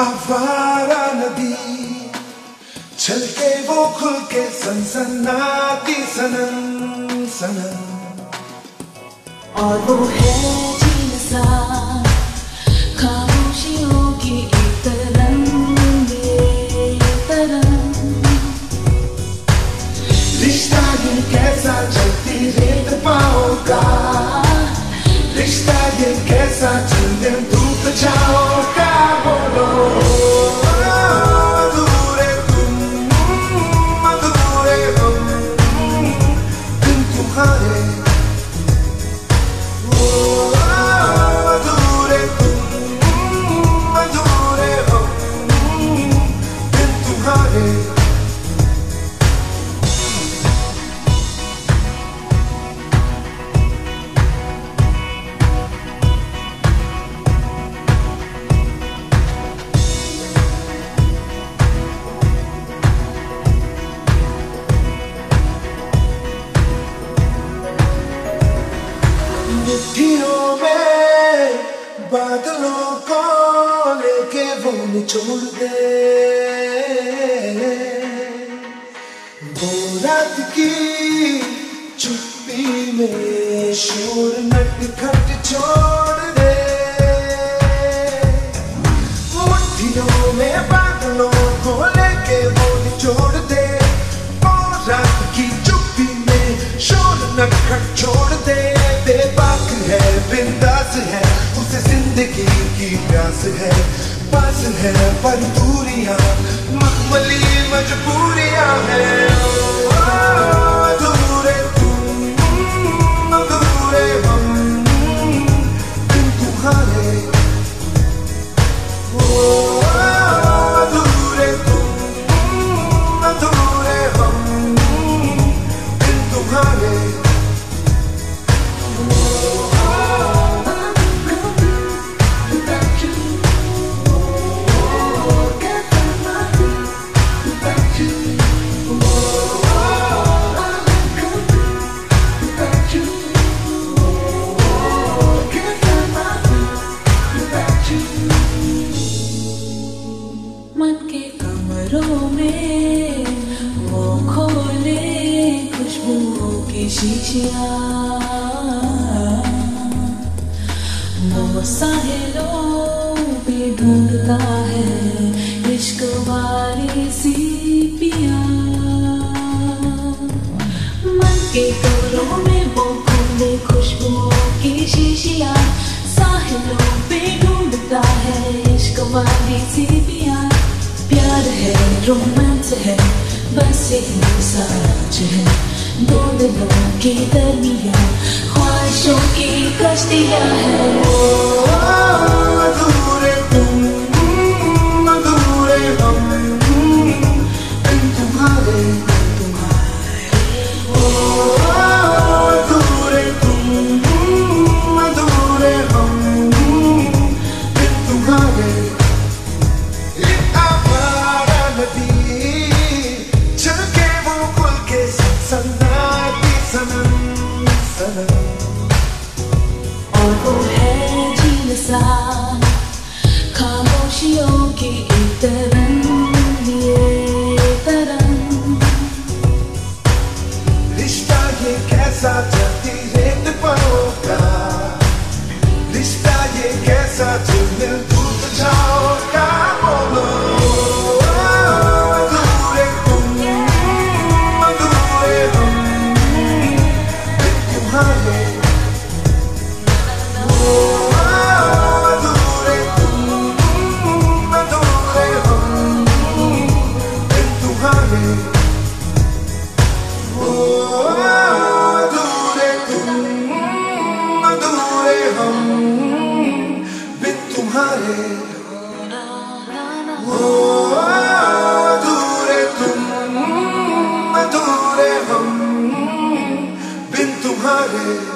आवारा नदी छलके वो खुल के सनसनाती सनम सनम। और वो है जिनसा खामोशियों की एक तरंग रिश्ता ये कैसा चलती रेत पाँव का, रिश्ता ये कैसा चलते धूप छाओ का। बोलो अधूरे तुम अधूरे हम बिन तुम्हारे, अधूरे तुम अधूरे हम बिन तुम्हारे। मुट्ठियों में बादलों को लेके वो निचोड़ दे, वो रात की चुप्पी में शोर नटखट छोड़ दे। मुट्ठियों में बादलों को लेके वो निचोड़ दे, वो रात की चुप्पी में शोर नटखट छोड़ दे। बेबाक है बिंदास है उसे जिंदगी की प्यास है, पास है पर दूरियां मखमली मजबूरियां हैं। अधूरे तुम अधूरे हम बिन तुम्हारे, अधूरे तुम अधूरे हम बिन तुम्हारे। मन के कमरों में वो खोले खुशबुओं की शीशियां, वो साहिलों पे ढूंढता है इश्क वाली सी पिया। मन के कमरों में वो खोले खुशबुओं की शीशियां, साहिलों पे ढूंढता है इश्क वाली सी पिया। प्यार है रोमांस है बस एक साज है, दो दिलों के दरमियां ख्वाहिशों की कश्तियां हैं। अधूरे तुम अधूरे हम बिन तुम्हारे, अधूरे तुम अधूरे हम बिन तुम्हारे। छलके वो खुल के सनसनाती सनम सनम। और वो है जिनसा खामोशियों की एक तरंग रिश्ता ये कैसा चलती रेत पाँव का, रिश्ता ये कैसा चलते धूप छाओ का। बोलो अधूरे तुम अधूरे हम बिन तुम्हारे, अधूरे तुम अधूरे हम बिन तुम्हारे, अधूरे तुम अधूरे हम बिन तुम्हारे, अधूरे तुम अधूरे हम बिन तुम्हारे।